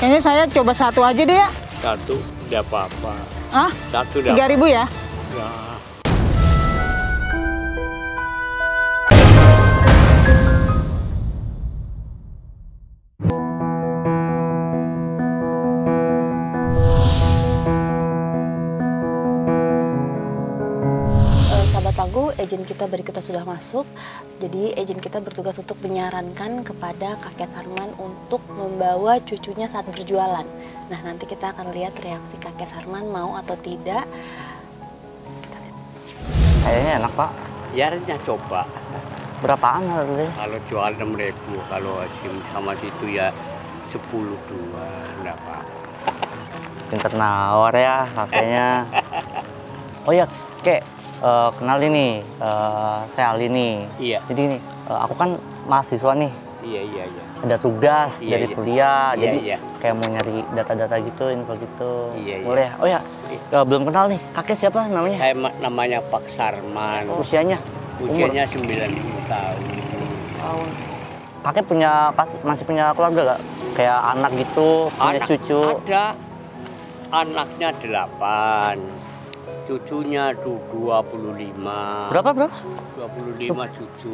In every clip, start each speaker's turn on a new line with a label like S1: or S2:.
S1: Kayaknya saya coba satu aja deh ya.
S2: Satu, tidak apa-apa.
S1: Hah?
S2: Satu,
S1: 3.000 ya?
S2: Ya.
S3: Sahabat Lagu, agen kita berikutnya sudah masuk. Jadi agen kita bertugas untuk menyarankan kepada kakek Sarman untuk membawa cucunya saat berjualan. Nah, nanti kita akan lihat reaksi kakek Sarman mau atau tidak.
S4: Kayaknya enak, Pak.
S2: Ya, harusnya coba.
S4: Berapaan harganya?
S2: Kalau jual 6.000, kalau sama situ ya 10.2, enggak apa-apa.
S4: Pinter nawar ya kakeknya. Oh ya, Kek. Kenal ini, saya Ali nih.
S2: Iya.
S4: Jadi nih, aku kan mahasiswa nih.
S2: Iya.
S4: Ada tugas dari kuliah,
S2: Iya,
S4: jadi
S2: iya.
S4: kayak mau nyari data-data gitu, info gitu.
S2: Iya.
S4: Boleh? Oh ya, belum kenal nih. Kakek siapa namanya?
S2: Saya namanya Pak Sarman.
S4: Usianya?
S2: Usianya 90 tahun.
S4: Kakek masih punya keluarga gak? Kayak anak gitu, punya cucu?
S2: Ada. Anaknya 8. Cucunya tuh 25.
S4: Berapa?
S2: 25 cucu.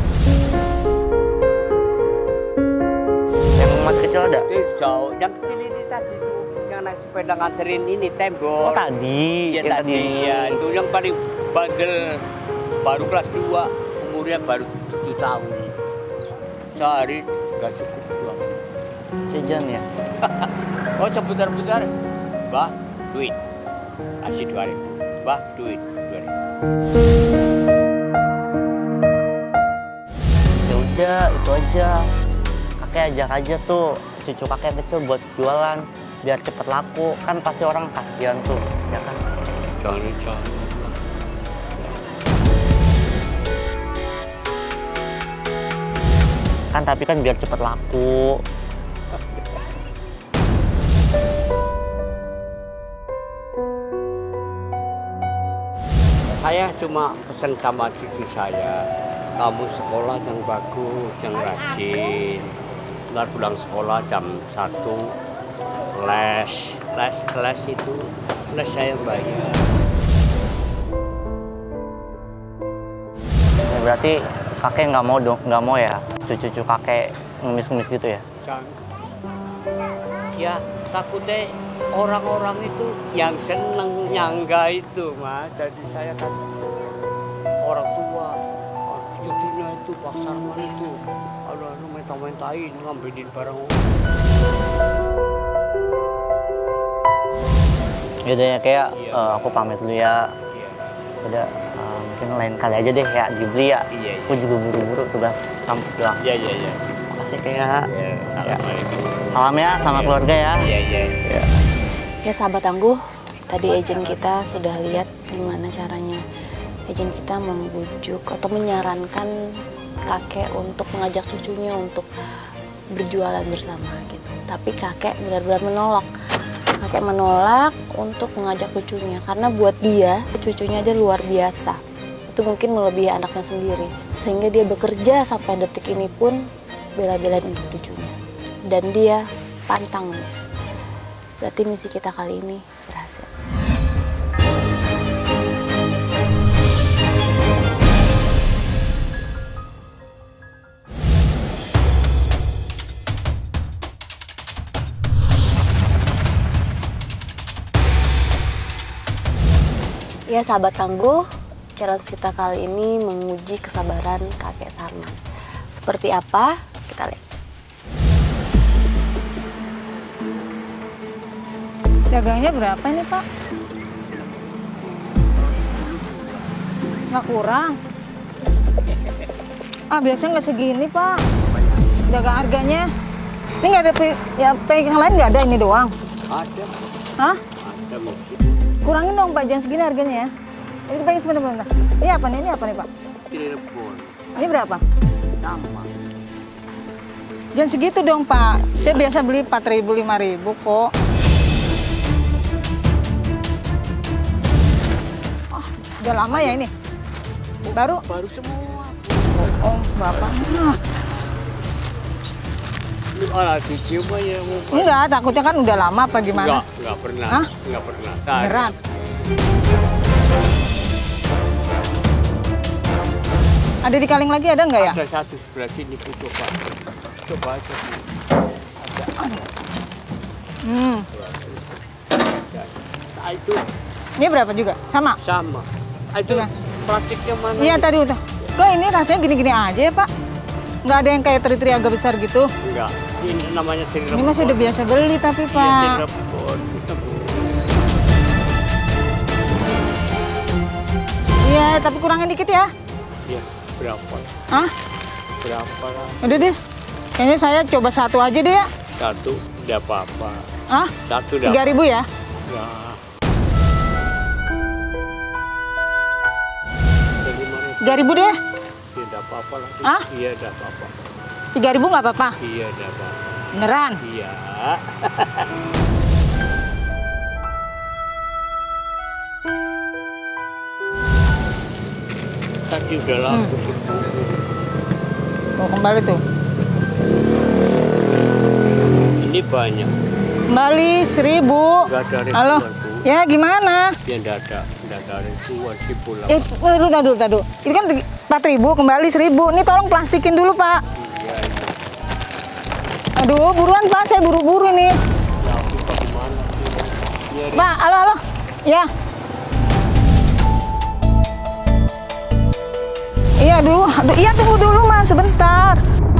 S4: Yang masih kecil ada?
S2: Jauh. Yang kecil ini tadi tuh, yang naik sepeda nganterin ini tembok.
S4: Oh tadi?
S2: Ya tadi, ya. Itu yang paling bandel. Baru kelas 2, umurnya baru 7 tahun. Sehari gak cukup 2.
S4: Jajan ya?
S2: Oh sebentar-bentar. Mbak, duit. Kasih 2.000. Mbak, duit 2.000.
S4: Ya udah, itu aja. Kakek ajak aja tuh cucu kakek kecil buat jualan biar cepet laku. Kan pasti orang kasihan tuh, ya kan?
S2: Jangan.
S4: Kan tapi kan biar cepet laku.
S2: Saya cuma pesan sama cucu saya, kamu sekolah yang bagus, yang rajin. Ntar pulang sekolah jam 1, les itu, les saya bayar.
S4: Ya, berarti kakek nggak mau ya cucu kakek ngemis-ngemis gitu ya?
S2: Jangan. Ya takutnya orang-orang itu yang seneng nyangga itu, Mas. Jadi saya kan orang tua, cucunya itu Pak Sarman itu, kalau minta-mintain ngambilin barang.
S4: Yaudah ya kayak
S2: Iya.
S4: aku pamit dulu ya.
S2: Iya.
S4: Udah mungkin lain kali aja deh ya dibeli ya.
S2: Iya.
S4: Aku juga buru-buru tugas kampus doang.
S2: Iya.
S4: Makasih kayak.
S2: Iya, assalamualaikum.
S4: Salam ya sama keluarga ya.
S2: Iya.
S3: Ya sahabat Tangguh, tadi agen kita sudah lihat gimana caranya agen kita membujuk atau menyarankan kakek untuk mengajak cucunya untuk berjualan bersama gitu. Tapi kakek benar-benar menolak. Kakek menolak untuk mengajak cucunya karena buat dia cucunya aja luar biasa. Itu mungkin melebihi anaknya sendiri. Sehingga dia bekerja sampai detik ini pun bela-belain untuk cucunya. Dan dia pantang, Miss. Berarti misi kita kali ini berhasil. Ya sahabat Tangguh, challenge kita kali ini menguji kesabaran kakek Sarman. Seperti apa? Kita lihat.
S1: Dagangnya berapa ini, Pak? Nggak kurang. Biasanya nggak segini, Pak. Dagang harganya. Ini nggak ada yang lain nggak ada, ini doang.
S2: Ada.
S1: Hah?
S2: Ada mungkin.
S1: Kurangin dong, Pak. Jangan segini harganya ya. Ini pengen sebentar. Ini apa nih, Pak?
S2: Telepon.
S1: Ini berapa?
S2: Sama.
S1: Jangan segitu dong, Pak. Saya biasa beli 4.000, 5.000 kok. Udah lama ya ini? Baru
S2: semua.
S1: Oh, Bapak.
S2: dicium aja.
S1: Enggak, takutnya kan udah lama apa gimana?
S2: Enggak pernah.
S1: Hah?
S2: Enggak pernah.
S1: Beneran. Ada di Kaleng lagi ada nggak ya?
S2: Ada satu sebelah sini, Bu, coba. Coba aja. Nah, itu
S1: Ini berapa juga? Sama?
S2: sama. Itu
S1: Iya.
S2: plastiknya mana?
S1: Iya tadi udah. Kok ini rasanya gini-gini aja ya Pak? Nggak ada yang kayak teri-teri agak besar gitu?
S2: Enggak. Ini namanya tiram.
S1: Ini masih udah biasa beli tapi
S2: Iya,
S1: Pak.
S2: tiram. Itu, Bu.
S1: Iya, tapi kurangin dikit ya.
S2: Iya, berapa?
S1: Hah?
S2: Berapa lah?
S1: Udah deh. Kayaknya saya coba satu aja deh ya.
S2: Satu, tidak apa-apa.
S1: Hah?
S2: Satu, tidak
S1: 3.000 ya?
S2: Ya. Jadi mana?
S1: 3.000 deh.
S2: Tidak apa-apa lah.
S1: Hah?
S2: Iya, tidak apa-apa.
S1: 3.000 nggak apa-apa?
S2: Iya, tidak apa-apa.
S1: Beneran?
S2: Iya. Tadi udah laku situ.
S1: Tuh, kembali tuh.
S2: Ini banyak.
S1: Kembali 1.000.
S2: Nggak ada ribuan,
S1: Halo?
S2: Bu.
S1: Ya gimana?
S2: Ya enggak ada ribuan sih pulang.
S1: Tadu. Itu kan 4.000, kembali 1.000. Ini tolong plastikin dulu, Pak.
S2: Iya, iya.
S1: Aduh, buruan, Pak. Saya buru-buru nih.
S2: Ya, aku bagaimana? Iya,
S1: Pak, halo. Ya. Iya, aduh, iya tunggu dulu, Mas, sebentar.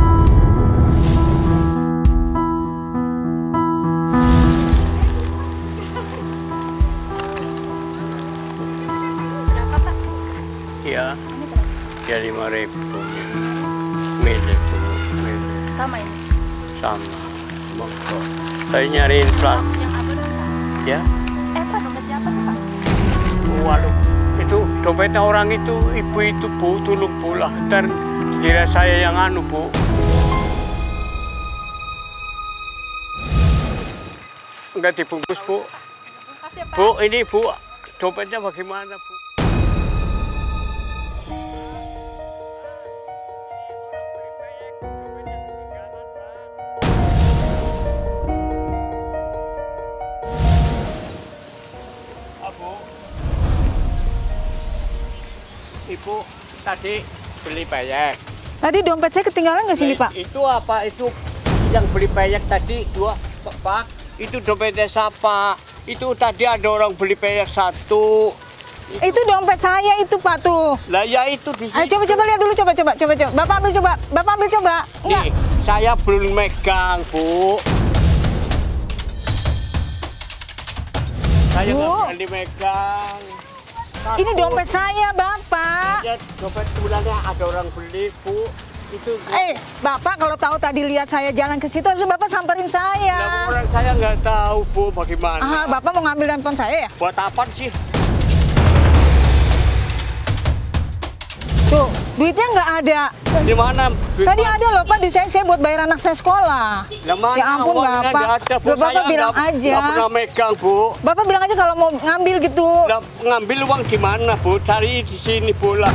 S2: Iya. Ya 5.000. Milik, Bu. Milik.
S3: Sama ini.
S2: Sama. Monggo. Saya nyariin plat.
S3: Yang apa dong, Pak?
S2: Ya.
S3: Pak, dompet siapa tuh, Pak?
S2: Waduh. Itu dompetnya orang itu, ibu itu, Bu, tolong pulang. Dan kira saya yang anu, Bu. Enggak dibungkus, Bu.
S3: Makasih ya, Pak.
S2: Bu, ini Bu, dompetnya bagaimana, Bu? Ibu tadi beli peyek.
S1: Tadi dompet saya ketinggalan nggak sini,
S2: Nah,
S1: Pak?
S2: Itu apa? Itu yang beli peyek tadi dua, Pak. Itu dompetnya siapa? Itu tadi ada orang beli peyek satu.
S1: Itu dompet saya itu, Pak, tuh.
S2: Lah ya itu di
S1: Ayo
S2: situ.
S1: coba lihat dulu, coba. Bapak ambil coba. Enggak.
S2: Nih, saya belum megang, Bu. Saya nggak
S1: Bu.
S2: berani megang.
S1: Ini dompet saya, Bapak.
S2: Ya, dompet tulangnya ada orang beli, Bu. Itu.
S1: Bapak kalau tahu tadi lihat saya jalan ke situ, harus Bapak samperin
S2: Lah,
S1: saya.
S2: orang saya nggak tahu, Bu, bagaimana.
S1: Bapak mau ngambil handphone saya ya?
S2: Buat apa sih?
S1: Tuh, duitnya nggak ada.
S2: Di mana?
S1: Tadi ada loh, Pak, di saya buat bayar anak saya sekolah.
S2: Lah, mana
S1: Ya ampun,
S2: uangnya
S1: Bapak.
S2: nggak ada, Bu.
S1: Loh, Bapak
S2: Saya
S1: bilang
S2: nggak
S1: aja.
S2: pernah megang, Bu.
S1: Bapak bilang aja kalau mau ngambil gitu.
S2: Lah, ngambil uang di mana, Bu? Cari di sini, Bu lah.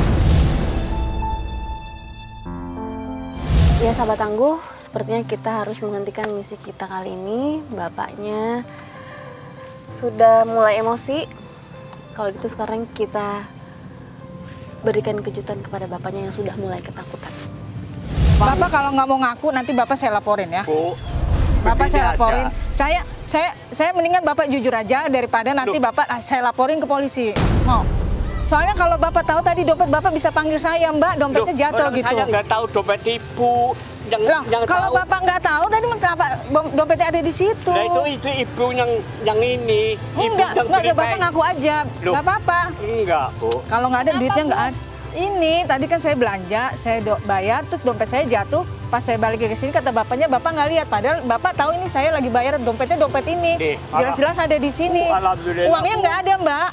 S3: Ya sahabat tangguh, sepertinya kita harus menghentikan misi kita kali ini. Bapaknya sudah mulai emosi. Kalau gitu sekarang kita berikan kejutan kepada bapaknya yang sudah mulai ketakutan.
S1: Bapak kalau nggak mau ngaku, nanti Bapak saya laporin ya.
S2: Bu,
S1: Bapak
S2: begini
S1: saya
S2: aja.
S1: laporin. Saya mendingan Bapak jujur aja daripada nanti
S2: Loh.
S1: Bapak saya laporin ke polisi. Mau? Soalnya kalau Bapak tahu tadi dompet Bapak bisa panggil saya, Mbak, dompetnya
S2: Loh,
S1: jatuh
S2: orang
S1: gitu.
S2: Saya nggak tahu dompet ibu. Yang
S1: Kalau
S2: tahu.
S1: Bapak nggak tahu tadi kenapa dompetnya ada di situ?
S2: Nah, itu ibu yang ini. Ibu
S1: Enggak,
S2: yang beli
S1: Bapak
S2: peyek.
S1: ngaku aja.
S2: Loh.
S1: Nggak apa-apa.
S2: Enggak, Bu.
S1: Kalau nggak ada duitnya nggak ada. Ini tadi kan saya belanja, saya bayar, terus dompet saya jatuh. Pas saya balik ke sini kata bapaknya, Bapak nggak lihat. Padahal Bapak tahu ini saya lagi bayar dompetnya dompet ini.
S2: Nih,
S1: Jelas-jelas ada di sini.
S2: Alhamdulillah.
S1: Uangnya nggak ada, Mbak.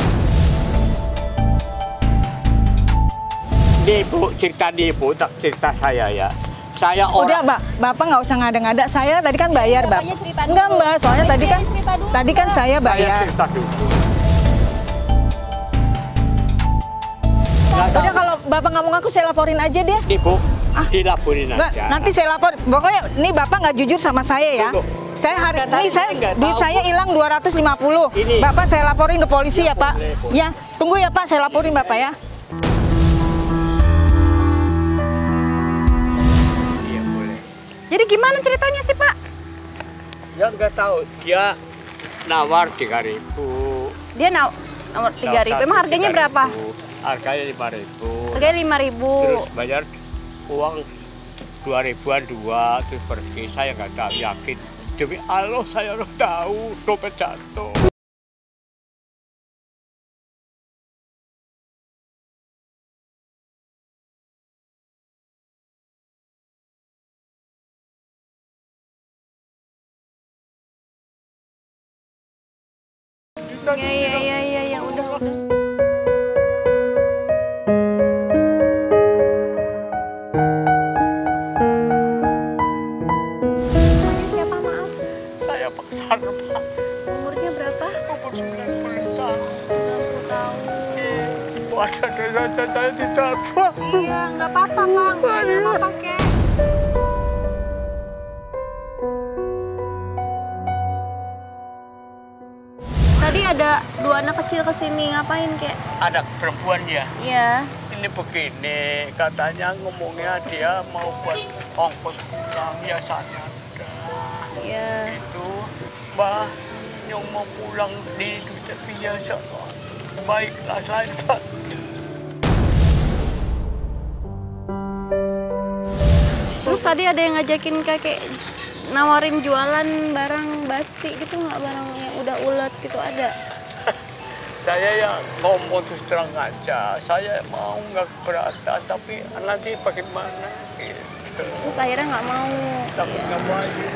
S2: Nih, Bu, cerita nih, Bu, tak cerita saya ya. Saya
S1: Udah,
S2: orang.
S1: Mbak. Bapak nggak usah ngada-ngada. Saya tadi kan bayar, Bapak.
S3: Bapaknya cerita dulu.
S1: Enggak, Mbak. Soalnya tadi kan
S3: cerita dulu,
S1: saya
S2: Saya
S1: bayar.
S2: cerita dulu.
S1: Udah kalau Bapak nggak mau ngaku, saya laporin aja deh.
S2: Nih, Bu, Dilaporin
S1: Nggak,
S2: aja.
S1: nanti saya lapor. Pokoknya ini Bapak nggak jujur sama saya ya.
S2: Tunggu.
S1: Saya hari
S2: Nggak
S1: ini
S2: tahu,
S1: saya
S2: saya nggak
S1: duit
S2: tahu.
S1: saya hilang 250.
S2: Ini.
S1: Bapak saya laporin ke polisi ya, Pak.
S2: boleh.
S1: Ya, tunggu ya Pak, saya laporin Bapak ya.
S2: Iya boleh.
S3: Jadi gimana ceritanya sih Pak?
S2: Ya nggak tahu, dia nawar 3.000.
S3: Dia nomor 3.000. Emang harganya berapa?
S2: Harganya 5.000.
S3: Harganya 5.000.
S2: Terus bayar uang 2.000-an dua, terus pergi. Saya nggak tahu, yakin. Demi Allah saya udah tahu dompet jatuh.
S3: Iya, udah. Namanya siapa maaf?
S2: Saya paksa, Pak.
S3: Umurnya berapa?
S2: Umur 90 tahun.
S3: 60 tahun.
S2: Wadah desa saya ditambah.
S3: Iya, nggak apa-apa Pak. Nggak ada apa-apa Kek. Tadi ada 2 anak kecil kesini, ngapain Kek?
S2: Anak perempuan ya.
S3: Iya.
S2: Ini begini, katanya ngomongnya dia mau buat ongkos pulang, biasanya ada.
S3: Iya.
S2: Itu, Mbak, yang mau pulang di dunia biasa. Baiklah, saya panggil.
S3: Terus tadi ada yang ngajakin kakek nawarin jualan barang basi gitu nggak, barang yang udah ulet gitu ada?
S2: Saya ya ngomong terus terang aja, saya mau nggak keberatan, tapi nanti bagaimana gitu.
S3: Terus akhirnya nggak mau.
S2: Tapi
S3: Iya.
S2: nggak bayar.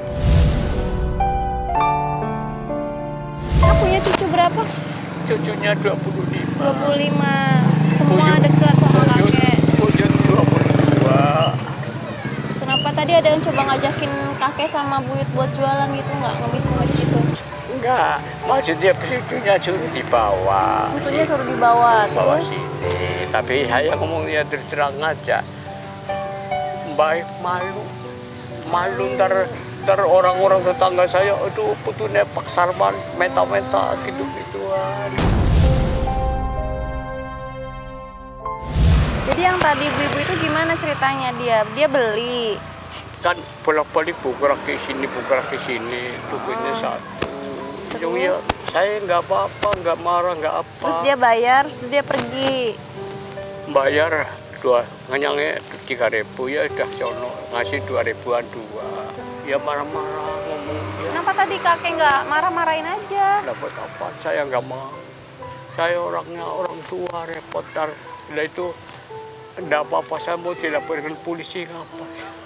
S3: Kita punya cucu berapa?
S2: Cucunya 25.
S3: 25. Semua dekat sama kakek.
S2: Buyut 22.
S3: Kenapa tadi ada yang coba ngajakin kakek sama buyut buat jualan gitu nggak, ngemis-ngemis gitu?
S2: Enggak, maksudnya cucunya suruh dibawa.
S3: Cucunya suruh dibawa
S2: Bawa
S3: terus.
S2: sini, tapi saya ngomongnya terus terang aja. Baik malu ntar orang-orang tetangga saya, aduh putune Pak Sarman, meta-meta gitu-gituan.
S3: Jadi yang tadi ibu-ibu itu gimana ceritanya dia? Dia beli.
S2: Kan bolak-balik buka ke sini, duitnya satu. Jadi ya saya nggak apa-apa, nggak marah, nggak apa.
S3: Terus dia bayar, terus dia pergi.
S2: Bayar nganyangnya 3.000 ya udah sono, ngasih 2.000-an dua. Ya marah-marah ngomong dia.
S3: Kenapa tadi kakek nggak marah-marahin aja?
S2: Dapat apa? Saya nggak mau. Saya orangnya orang tua, repot. Nah itu, enggak apa-apa, saya mau dilaporkan polisi, ngapa?